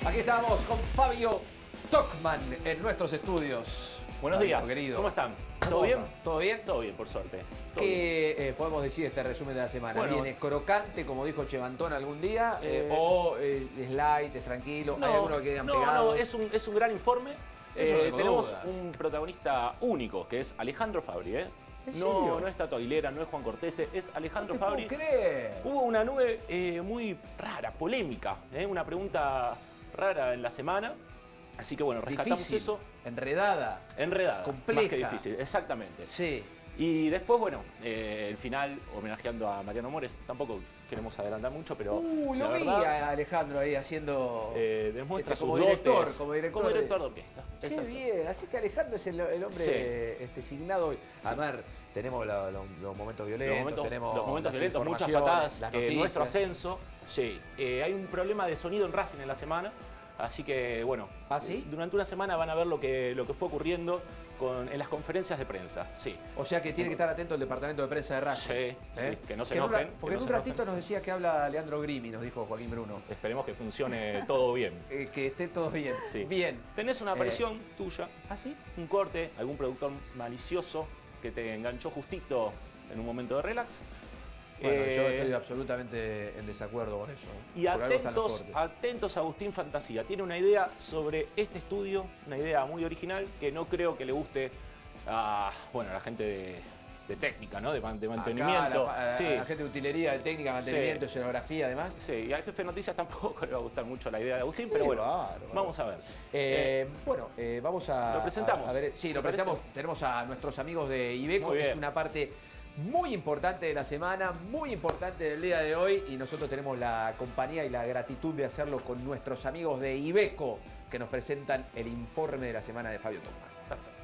Aquí estamos con Fabio Tokman en nuestros estudios. Buenos Fabio, días, querido. ¿Cómo están? ¿Todo bien? ¿Todo bien? Todo bien, por suerte. ¿Qué podemos decir de este resumen de la semana? Bueno, ¿Viene crocante, como dijo Chevantón algún día? ¿O es light, es tranquilo? ¿Hay alguno que quedan pegados? No, es un gran informe. Eso no tengo Tenemos duda. un protagonista único, que es Alejandro Fabri. ¿En serio? No es Tato Aguilera, no es Juan Cortese, es Alejandro No te Fabri. puedo creer. Hubo una nube muy rara, polémica, una pregunta rara en la semana. Así que bueno, rescatamos Difícil, eso. enredada. Enredada, compleja. más que difícil, exactamente. Sí. Y después, bueno, el final, homenajeando a Mariano Mores, tampoco queremos adelantar mucho, pero Lo la vi verdad, a Alejandro ahí haciendo... demuestra como sus director, dotes como director de orquesta. Qué Exacto. bien, así que Alejandro es el hombre Sí. signado hoy. Además, tenemos los momentos violentos, tenemos los momentos las violentos, muchas informaciones, patadas, las noticias. nuestro ascenso. Sí, hay un problema de sonido en Racing en la semana, así que bueno, ¿Ah, sí? durante una semana van a ver lo que fue ocurriendo en las conferencias de prensa. Sí. O sea que tiene que estar atento el departamento de prensa de Racing. Sí, que no se en un enojen. porque en un ratito nos decía que habla Leandro Grimi, nos dijo Joaquín Bruno. Esperemos que funcione todo bien. Que esté todo bien. Sí. Bien. Tenés una aparición tuya, ¿Ah, sí? un corte, algún productor malicioso que te enganchó justito en un momento de relax. Bueno, yo estoy absolutamente en desacuerdo con eso. Y Por algo están los cortes. atentos a Agustín Fantasía. Tiene una idea sobre este estudio, una idea muy original que no creo que le guste a la gente de técnica, ¿no? De mantenimiento. Acá, a Sí. la gente de utilería, de técnica, mantenimiento, escenografía, además. Sí, y al jefe de noticias tampoco le va a gustar mucho la idea de Agustín, pero bueno, bárbaro. vamos a ver. Vamos a... ¿Lo presentamos? A ver, sí, lo ¿Te parece? presentamos. Tenemos a nuestros amigos de Iveco, Muy que es bien. una parte muy importante de la semana, muy importante del día de hoy, y nosotros tenemos la compañía y la gratitud de hacerlo con nuestros amigos de Iveco, que nos presentan el informe de la semana de Fabio Tokman. Perfecto.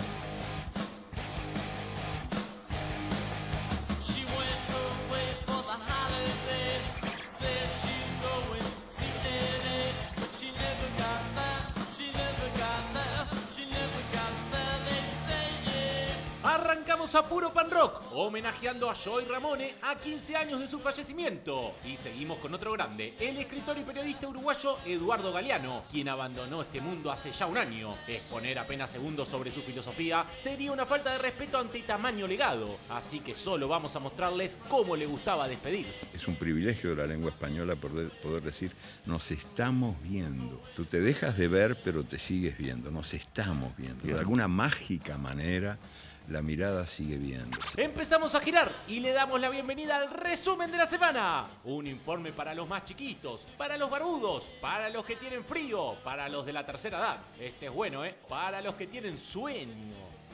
She went away for the holiday. Says she's going to LA, but she never got there. She never got there. She never got there. They say yeah. Arrancamos a puro pan rock, homenajeando a Joey Ramone a 15 años de su fallecimiento. Y seguimos con otro grande, el escritor y periodista uruguayo Eduardo Galeano, quien abandonó este mundo hace ya un año. Exponer apenas segundos sobre su filosofía sería una falta de respeto ante tamaño legado, así que solo vamos a mostrarles cómo le gustaba despedirse. Es un privilegio de la lengua española poder decir, nos estamos viendo. Tú te dejas de ver, pero te sigues viendo. Nos estamos viendo. De alguna mágica manera, la mirada sigue viéndose. Empezamos a girar y le damos la bienvenida al resumen de la semana. Un informe para los más chiquitos, para los barbudos, para los que tienen frío, para los de la tercera edad. Este es bueno, para los que tienen sueño.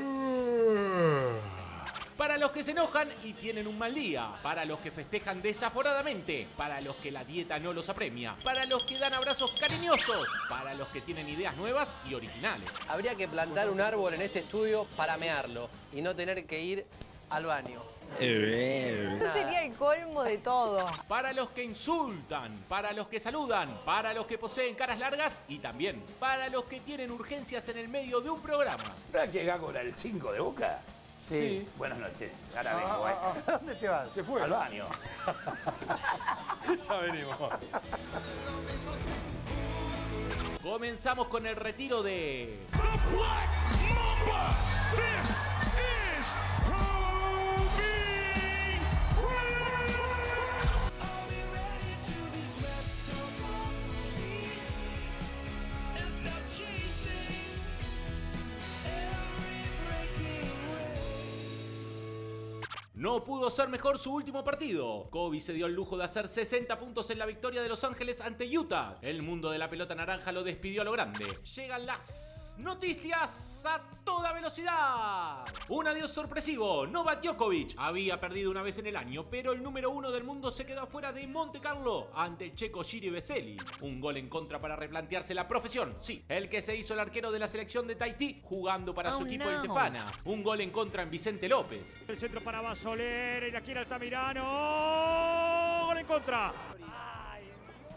Para los que se enojan y tienen un mal día, para los que festejan desaforadamente, para los que la dieta no los apremia, para los que dan abrazos cariñosos, para los que tienen ideas nuevas y originales. Habría que plantar un árbol en este estudio para mearlo y no tener que ir al baño. Esto sería el colmo de todo. Para los que insultan, para los que saludan, para los que poseen caras largas y también para los que tienen urgencias en el medio de un programa. ¿Verdad que Gago era el 5 de Boca? Sí. Buenas noches. Ahora vengo, ¿A dónde te vas? Se fue. al baño. Ya venimos. Comenzamos con el retiro de... No pudo ser mejor su último partido. Kobe se dio el lujo de hacer 60 puntos en la victoria de Los Ángeles ante Utah. El mundo de la pelota naranja lo despidió a lo grande. Llegan las noticias a toda velocidad. Un adiós sorpresivo. Novak Djokovic había perdido una vez en el año, pero el número 1 del mundo se quedó afuera de Monte Carlo ante el checo Jiri Veseli. Un gol en contra para replantearse la profesión. Sí, el que se hizo el arquero de la selección de Tahití jugando para su equipo el Tefana. Un gol en contra en Vicente López. El centro para Basoler y la quiere Altamirano. ¡Gol en contra!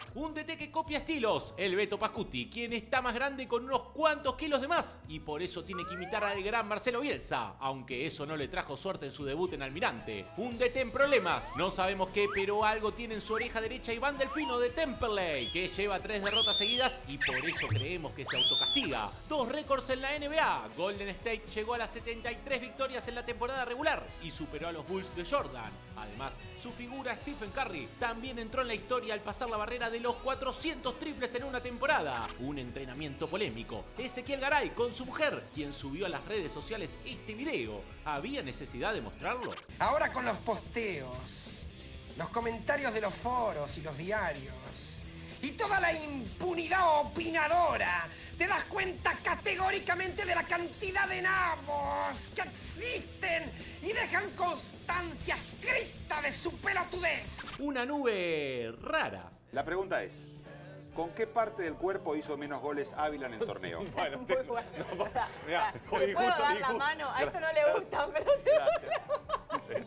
Un DT que copia estilos, el Beto Pascuti, quien está más grande con unos cuantos kilos de más y por eso tiene que imitar al gran Marcelo Bielsa, aunque eso no le trajo suerte en su debut en Almirante. Un DT en problemas, no sabemos qué, pero algo tiene en su oreja derecha Iván Delfino de Temperley, que lleva 3 derrotas seguidas y por eso creemos que se autocastiga. 2 récords en la NBA, Golden State llegó a las 73 victorias en la temporada regular y superó a los Bulls de Jordan. Además, su figura Stephen Curry también entró en la historia al pasar la barrera de los 400 triples en una temporada. Un entrenamiento polémico. Ezequiel Garay con su mujer, quien subió a las redes sociales este video. ¿Había necesidad de mostrarlo? Ahora con los posteos, los comentarios de los foros y los diarios y toda la impunidad opinadora, te das cuenta categóricamente de la cantidad de nabos que existen y dejan constancia escrita de su pelotudez. Una nube rara. La pregunta es, ¿con qué parte del cuerpo hizo menos goles Ávila en el torneo? Bueno, Mirá, ¿te puedo dar la mano? A esto no le gusta, pero te...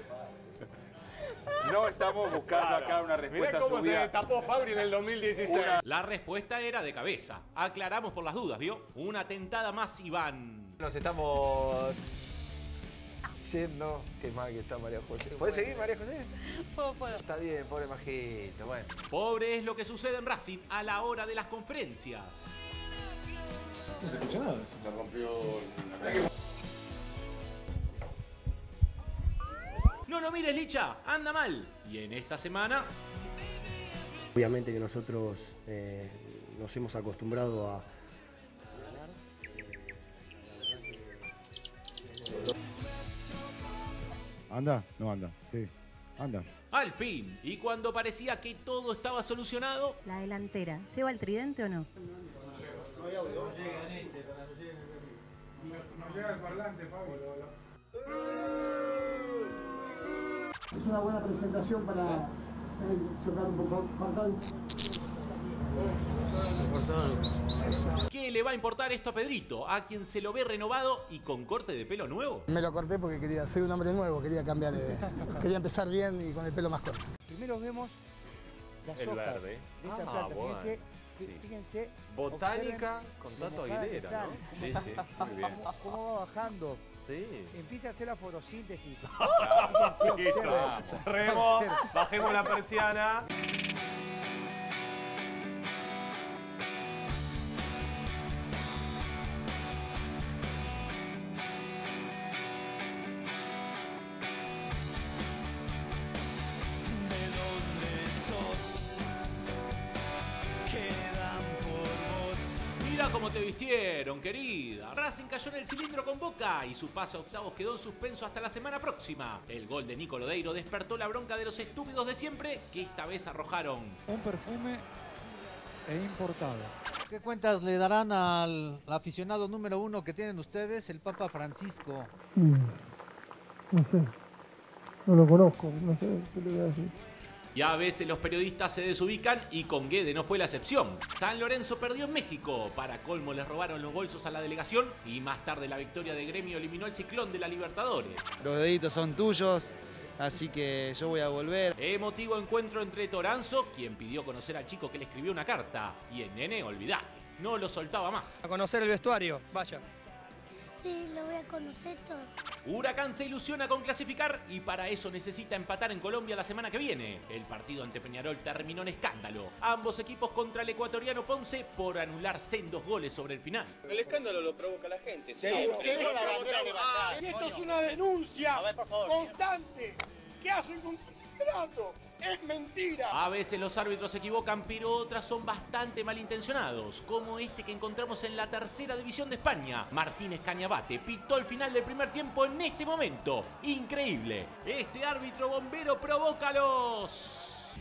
No estamos buscando acá una respuesta Mirá cómo subida. se tapó Fabri en el 2016. La respuesta era de cabeza. Aclaramos por las dudas, ¿vio? Una tentada más, Iván. Nos estamos yendo. Qué mal que está María José. ¿Puedes seguir, María José? Puedo. Está bien, pobre Majito. Bueno. Pobre es lo que sucede en Racing a la hora de las conferencias. No se escucha nada, eso se rompió la calle. No lo mires, Licha, anda mal. Y en esta semana... Obviamente que nosotros nos hemos acostumbrado a... ¿Anda? No anda, sí, anda. Al fin, y cuando parecía que todo estaba solucionado... La delantera, ¿lleva el tridente o no? No hay audio. No llega en este, para no llegue. No llega el parlante, Pablo. Es una buena presentación para chocar un poco, cortar un ¿Qué le va a importar esto a Pedrito, a quien se lo ve renovado y con corte de pelo nuevo? Me lo corté porque soy un hombre nuevo, quería cambiar quería empezar bien y con el pelo más corto. Primero vemos las El hojas verde. de esta planta. Bueno. Fíjense. Botánica con observen Tato la mojada que Aguilera, están, ¿no? Sí, sí, muy bien. Cómo va bajando. Sí. Empieza a hacer la fotosíntesis. Listo. Fíjense, observen. Cerremos, Observen. bajemos la persiana. ¿De dónde sos? Quedan por vos. Mira cómo te vistieron, querida. Racing cayó en el cilindro con Boca y su pase a octavos quedó en suspenso hasta la semana próxima. El gol de Nico Lodeiro despertó la bronca de los estúpidos de siempre, que esta vez arrojaron un perfume importado. ¿Qué cuentas le darán al aficionado número 1 que tienen ustedes, el Papa Francisco? No sé, no lo conozco, no sé qué le voy a decir. Y a veces los periodistas se desubican y con Guede no fue la excepción. San Lorenzo perdió en México. Para colmo les robaron los bolsos a la delegación y más tarde la victoria de Gremio eliminó el ciclón de la Libertadores. Los deditos son tuyos, así que yo voy a volver. Emotivo encuentro entre Toranzo, quien pidió conocer al chico que le escribió una carta, y el nene, olvidate, no lo soltaba más. A conocer el vestuario, vaya. Sí, lo voy a conocer todo. Huracán se ilusiona con clasificar y para eso necesita empatar en Colombia la semana que viene. El partido ante Peñarol terminó en escándalo. Ambos equipos contra el ecuatoriano Ponce por anular sendos goles sobre el final. El escándalo lo provoca la gente. Tengo la bandera levantada. Y esto es una denuncia constante. ¿Qué hacen con el campeonato? Es mentira. A veces los árbitros se equivocan, pero otras son bastante malintencionados, como este que encontramos en la tercera división de España. Martínez Cañabate pitó el final del primer tiempo en este momento. Increíble. Este árbitro bombero provoca los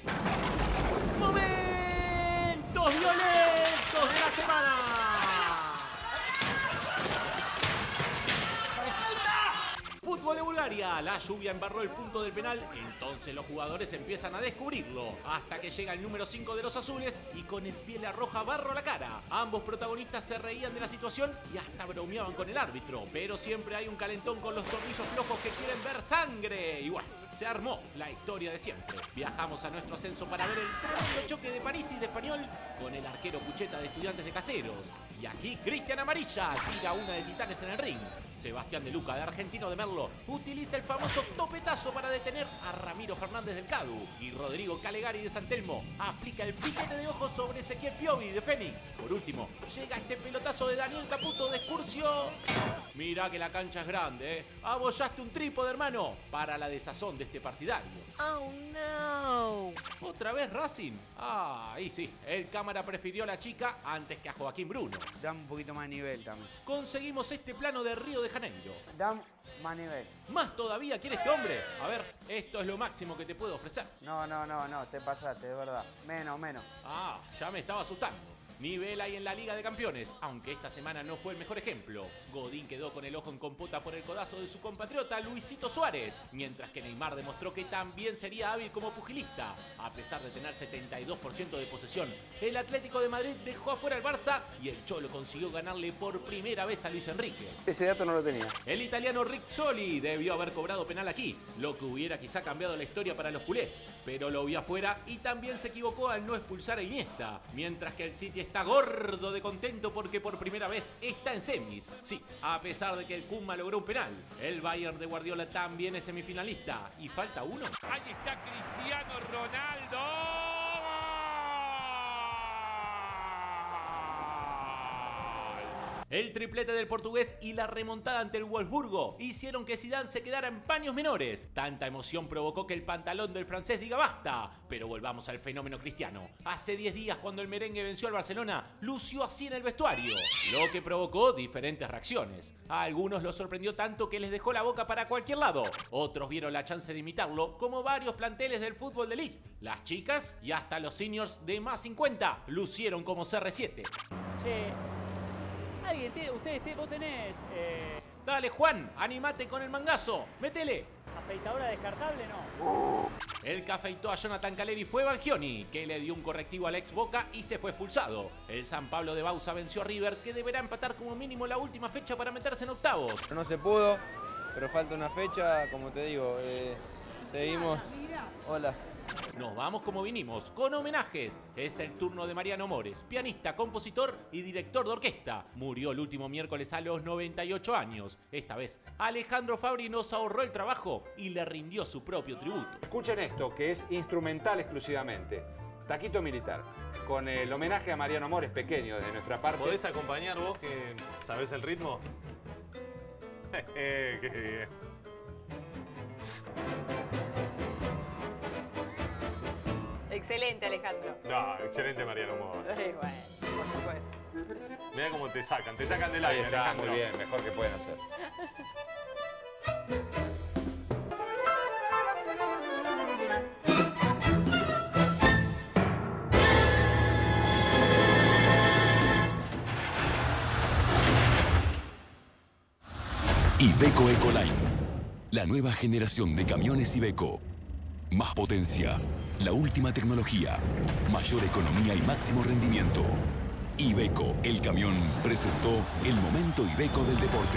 momentos violentos de la semana. fútbol de Bulgaria. La lluvia embarró el punto del penal, entonces los jugadores empiezan a descubrirlo. Hasta que llega el número 5 de los azules y con el pie le arroja barro a la cara. Ambos protagonistas se reían de la situación y hasta bromeaban con el árbitro. Pero siempre hay un calentón con los tornillos flojos que quieren ver sangre. Y bueno, se armó la historia de siempre. Viajamos a nuestro ascenso para ver el tremendo choque de París y de Español con el arquero Pucheta de Estudiantes de Caseros. Y aquí Cristian Amarilla tira una de Titanes en el ring. Sebastián de Luca, de Argentino de Merlo, utiliza el famoso topetazo para detener a Ramiro Fernández del Cadu. Y Rodrigo Calegari de San Telmo aplica el piquete de ojos sobre Ezequiel Piovi de Fénix. Por último, llega este pelotazo de Daniel Caputo de Excursio. Mira que la cancha es grande, ¿eh? Abollaste un trípode, hermano, para la desazón de este partidario. Oh no. ¿Otra vez Racing? Ah, ahí sí. El cámara prefirió a la chica antes que a Joaquín Bruno. Dame un poquito más de nivel también. Conseguimos este plano de Río de Janeiro. Dame más nivel. ¿Más todavía quiere este hombre? A ver, esto es lo máximo que te puedo ofrecer. No, te pasaste, de verdad. Menos. Ah, ya me estaba asustando. Nivel hay en la Liga de Campeones, aunque esta semana no fue el mejor ejemplo. Godín quedó con el ojo en compota por el codazo de su compatriota Luisito Suárez, mientras que Neymar demostró que también sería hábil como pugilista. A pesar de tener 72% de posesión, el Atlético de Madrid dejó afuera al Barça y el Cholo consiguió ganarle por primera vez a Luis Enrique. Ese dato no lo tenía. El italiano Rizzoli debió haber cobrado penal aquí, lo que hubiera quizá cambiado la historia para los culés, pero lo vio afuera y también se equivocó al no expulsar a Iniesta, mientras que el City está gordo de contento porque por primera vez está en semis. Sí, a pesar de que el Kuma logró un penal. El Bayern de Guardiola también es semifinalista. ¿Y falta uno? Ahí está Cristiano Ronaldo. El triplete del portugués y la remontada ante el Wolfsburgo hicieron que Zidane se quedara en paños menores. Tanta emoción provocó que el pantalón del francés diga basta. Pero volvamos al fenómeno Cristiano. Hace 10 días, cuando el merengue venció al Barcelona, lució así en el vestuario, lo que provocó diferentes reacciones. A algunos los sorprendió tanto que les dejó la boca para cualquier lado. Otros vieron la chance de imitarlo, como varios planteles del fútbol de elite. Las chicas y hasta los seniors de más 50 lucieron como CR7. Vos tenés... Dale, Juan, animate con el mangazo, métele. ¿Afeitadora descartable no? El que afeitó a Jonathan Caleri fue Bangioni, que le dio un correctivo al ex Boca y se fue expulsado. El San Pablo de Bausa venció a River, que deberá empatar como mínimo la última fecha para meterse en octavos. No se pudo, pero falta una fecha, como te digo, seguimos. Hola. Nos vamos como vinimos, con homenajes. Es el turno de Mariano Mores, pianista, compositor y director de orquesta. Murió el último miércoles a los 98 años. Esta vez, Alejandro Fabri nos ahorró el trabajo y le rindió su propio tributo. Escuchen esto, que es instrumental exclusivamente. Taquito Militar, con el homenaje a Mariano Mores, pequeño de nuestra parte. ¿Podés acompañar vos, que sabés el ritmo? Qué bien. Excelente, Alejandro. No, excelente Mariano Mores. Bueno, por supuesto. Mirá cómo te sacan del aire, Alejandro. Muy bien, mejor que pueden hacer. Iveco Ecoline, la nueva generación de camiones Iveco. Más potencia, la última tecnología, mayor economía y máximo rendimiento. Iveco, el camión, presentó el momento Iveco del deporte.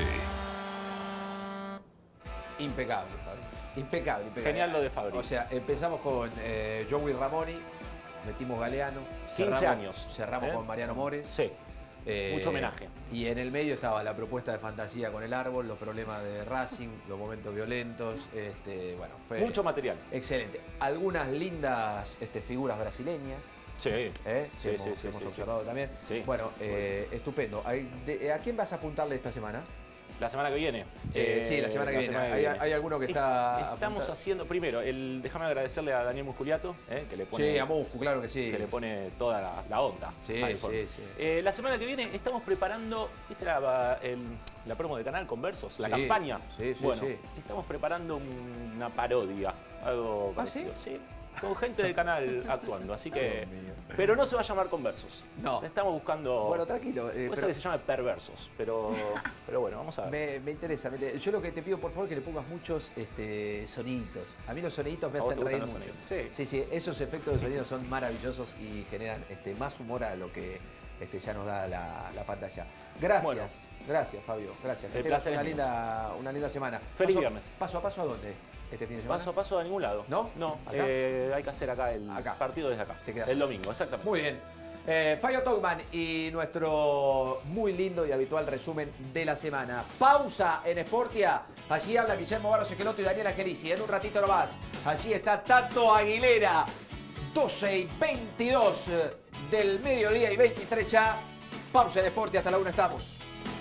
Impecable, Fabri. Impecable. Genial lo de Fabri. O sea, empezamos con Joey Ramoni, metimos Galeano. 15 años. Cerramos con Mariano Mores. Sí. Mucho homenaje. Y en el medio estaba la propuesta de fantasía con el árbol, los problemas de Racing, los momentos violentos. Bueno, fue mucho material. Excelente. Algunas lindas figuras brasileñas. Sí. Que hemos observado también. Sí. Bueno, estupendo. ¿A quién vas a apuntarle esta semana? La semana que viene. Sí, la semana que viene. ¿Hay alguno que está Estamos haciendo, primero, déjame agradecerle a Daniel Musculiato, que le pone... Sí, a Muscu, claro que sí. Que le pone toda la onda. Sí. La semana que viene estamos preparando, ¿viste la promo de Canal Conversos? La campaña. Sí. Estamos preparando una parodia, algo parecido. ¿Sí? con gente del canal actuando, así que... Pero no se va a llamar Conversos. No. Estamos buscando... Bueno, tranquilo. Eso que se llama Perversos, pero bueno, vamos a ver. Me interesa. Yo lo que te pido, por favor, que le pongas muchos soniditos. A mí los soniditos me ¿A vos hacen te reír gustan mucho. los sonidos? Sí. Sí, esos efectos de sonido son maravillosos y generan más humor a lo que ya nos da la pantalla. Gracias. Bueno. Gracias, Fabio. Gracias. Que El tengas placer es una linda semana. Feliz viernes. ¿Paso a paso a dónde? Este fin de semana. Paso a paso a ningún lado. ¿No? No. ¿Acá? Hay que hacer acá el partido desde acá. Te quedas. El domingo, exactamente. Muy bien. Fabio Togman y nuestro muy lindo y habitual resumen de la semana. Pausa en Sportia. Allí habla Guillermo Barros Esqueloto y Daniela Gerici. En un ratito nomás. Allí está Tato Aguilera. 12:22 del mediodía y 23 ya. Pausa en Sportia. Hasta la 1 estamos.